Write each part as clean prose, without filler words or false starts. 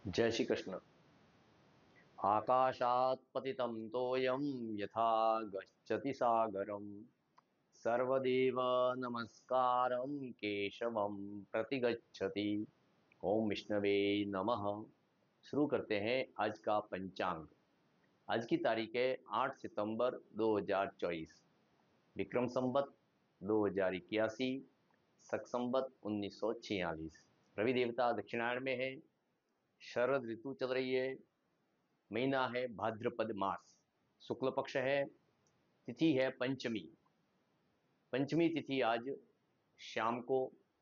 जय श्री कृष्ण। आकाशात् पतितं तोयं यथा गच्छति सागरं सर्वदेव नमस्कारं केशवं प्रतिगच्छति। ओम विष्णवे नमः। शुरू करते हैं आज का पंचांग। आज की तारीख है 8 सितंबर 2024, विक्रम संवत 2081, शक संवत 1946। रवि देवता दक्षिणायन में है। शरद ऋतु चल रही है। महीना है भाद्रपद मास। शुक्ल पक्ष है। तिथि है पंचमी। पंचमी तिथि आज शाम को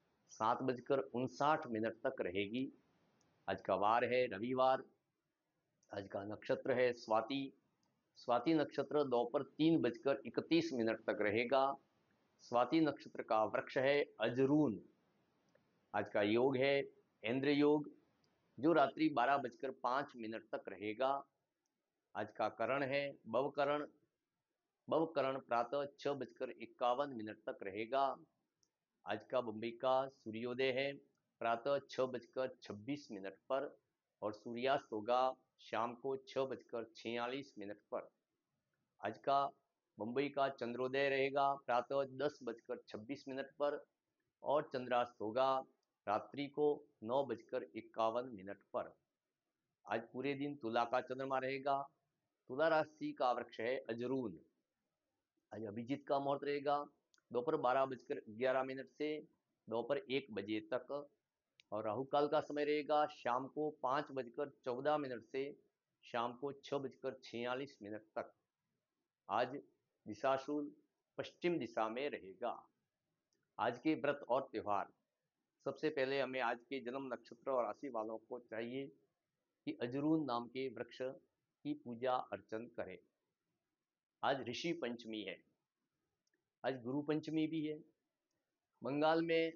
7:59 तक रहेगी। आज का वार है रविवार। आज का नक्षत्र है स्वाति। स्वाति नक्षत्र दोपहर 3:31 तक रहेगा। स्वाति नक्षत्र का वृक्ष है अजरून। आज का योग है इंद्र योग, जो रात्रि 12:05 तक रहेगा। आज का करण है भवकरण। भवकरण प्रातः 6:51 तक रहेगा। आज का बम्बई का सूर्योदय है प्रातः 6:26 पर और सूर्यास्त होगा शाम को 6:46 पर। आज का बम्बई का चंद्रोदय रहेगा प्रातः 10:26 पर और चंद्रास्त होगा रात्रि को 9:51 पर। आज पूरे दिन तुला का चंद्रमा रहेगा। तुला राशि का वृक्ष है अजरून। आज अभिजीत का मुहूर्त रहेगा दोपहर 12:11 से दोपहर 1 बजे तक और राहु काल का समय रहेगा शाम को 5:14 से शाम को 6:46 तक। आज दिशाशूल पश्चिम दिशा में रहेगा। आज के व्रत और त्योहार। सबसे पहले हमें आज के जन्म नक्षत्र और राशि वालों को चाहिए कि अजरून नाम के वृक्ष की पूजा अर्चन करें। आज ऋषि पंचमी है। आज गुरु पंचमी भी है। बंगाल में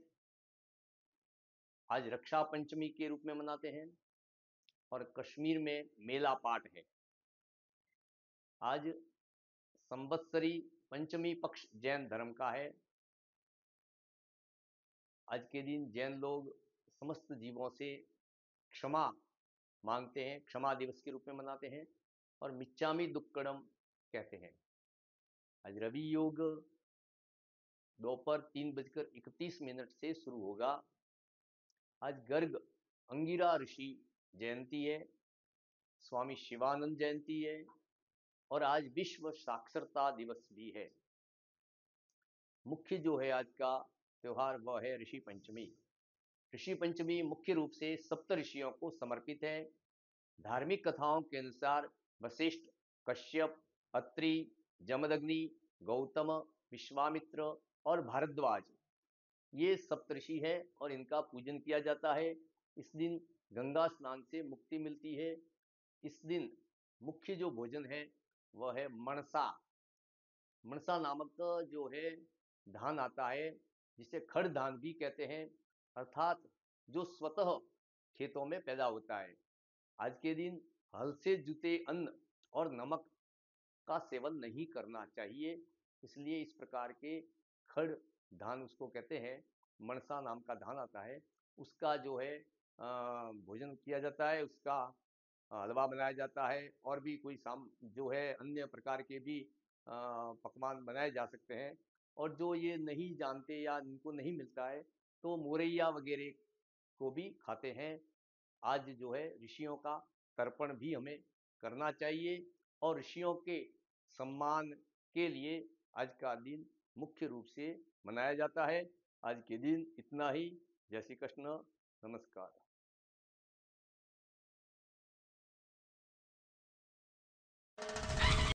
आज रक्षा पंचमी के रूप में मनाते हैं और कश्मीर में मेला पाठ है। आज संवत्सरी पंचमी पक्ष जैन धर्म का है। आज के दिन जैन लोग समस्त जीवों से क्षमा मांगते हैं, क्षमा दिवस के रूप में मनाते हैं और मिच्चामी दुक्कड़म कहते हैं। आज रवि योग दोपहर 3:31 से शुरू होगा। आज गर्ग अंगिरा ऋषि जयंती है। स्वामी शिवानंद जयंती है और आज विश्व साक्षरता दिवस भी है। मुख्य जो है आज का त्योहार वह है ऋषि पंचमी। ऋषि पंचमी मुख्य रूप से सप्त ऋषियों को समर्पित है। धार्मिक कथाओं के अनुसार वशिष्ठ, कश्यप, अत्रि, जमदग्नि, गौतम, विश्वामित्र और भारद्वाज ये सप्तऋषि है और इनका पूजन किया जाता है। इस दिन गंगा स्नान से मुक्ति मिलती है। इस दिन मुख्य जो भोजन है वह है मणसा। मणसा नामक जो है धान आता है, जिसे खड़ धान भी कहते हैं, अर्थात जो स्वतः खेतों में पैदा होता है। आज के दिन हल से जुते अन्न और नमक का सेवन नहीं करना चाहिए। इसलिए इस प्रकार के खड़ धान उसको कहते हैं, मणसा नाम का धान आता है, उसका जो है भोजन किया जाता है। उसका हलवा बनाया जाता है और भी कोई जो है अन्य प्रकार के भी पकवान बनाए जा सकते हैं। और जो ये नहीं जानते या इनको नहीं मिलता है तो मोरैया वगैरह को भी खाते हैं। आज जो है ऋषियों का तर्पण भी हमें करना चाहिए और ऋषियों के सम्मान के लिए आज का दिन मुख्य रूप से मनाया जाता है। आज के दिन इतना ही। जय श्री कृष्ण। नमस्कार।